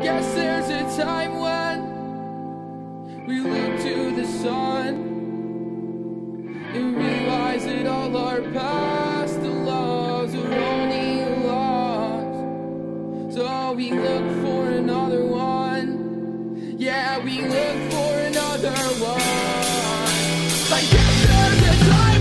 guess there's a time when we look to the sun and realize that all our past loves are only lost. So we look for another one. Yeah, we look for another one. I guess there's a time